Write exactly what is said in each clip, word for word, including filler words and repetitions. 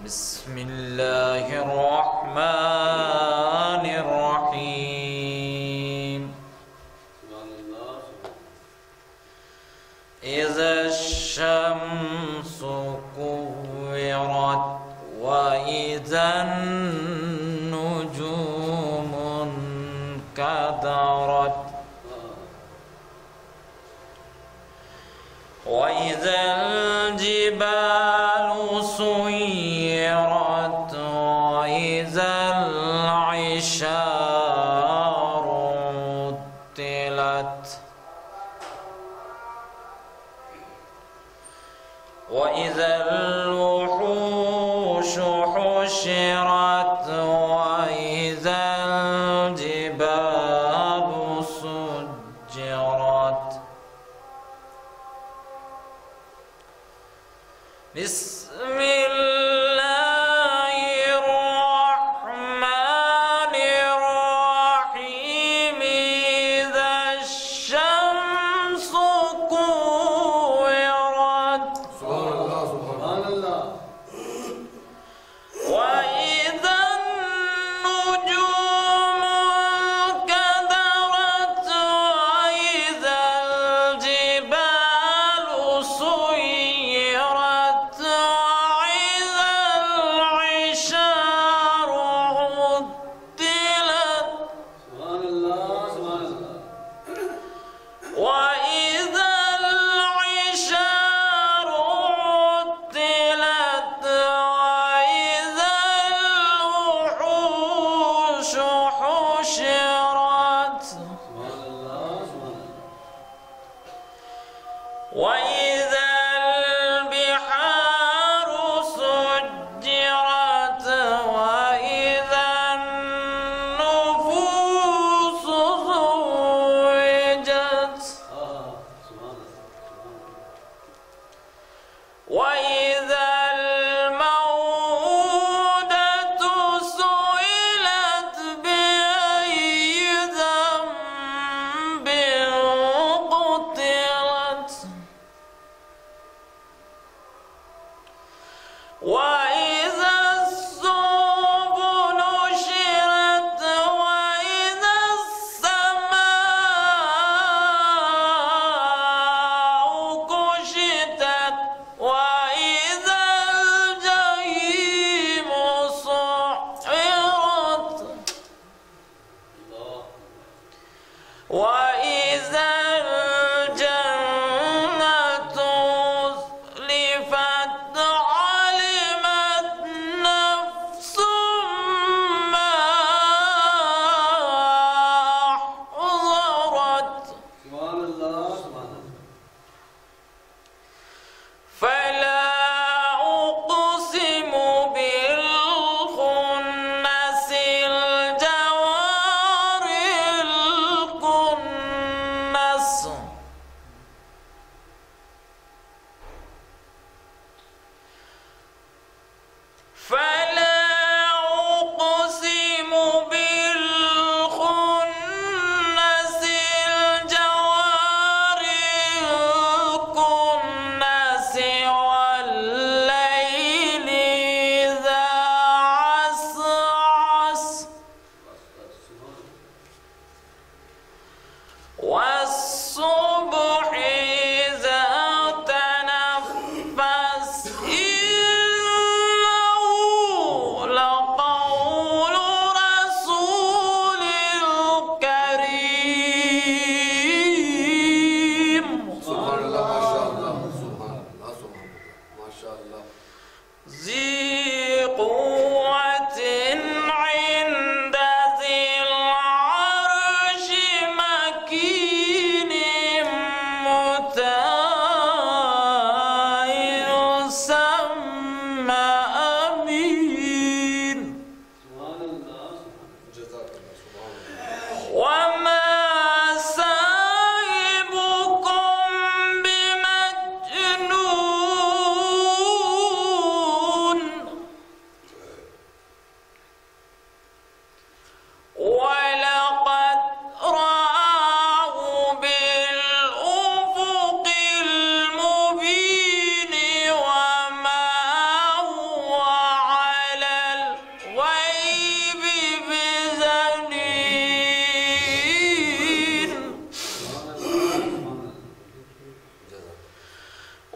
بسم الله الرحمن الرحيم. إذا الشمس كورت وإذا النجوم انكدرت وإذا الجبال سيرت وإذا العشار عطلت وإذا الوحوش حشرت وإذا الجبال سجرت. بسم الله الرحمن الرحيم. إذا الشمس كورت سبحان الله وإذا النجوم انكدرت وإذا الجبال سيرت وإذا العشار عطلت سبحان الله سبحان الله وإذا العشار عطلت وإذا الوحوش حشرت سبحان الله سبحان الله وإذا البحار سجرت وإذا النفوس زوجت آه سبحان الله وإذا الموءودة سئلت بأي ذنب قتلت وإذا الصحف نشرت وإذا السماء كشطت وإذا الجحيم سعرت الله وإذا الجنة أزلفت علمت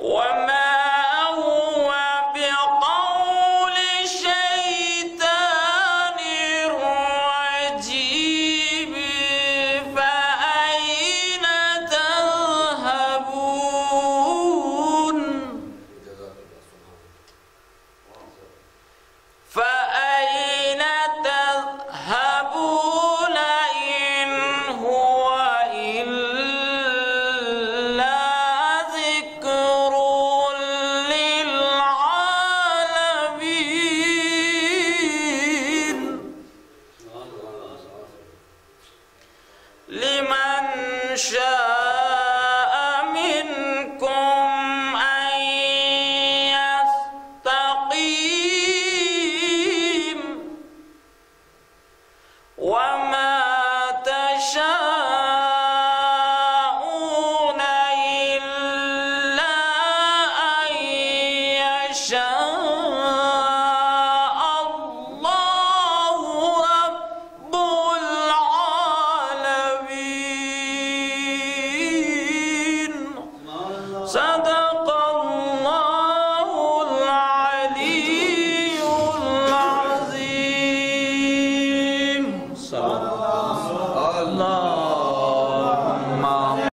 وما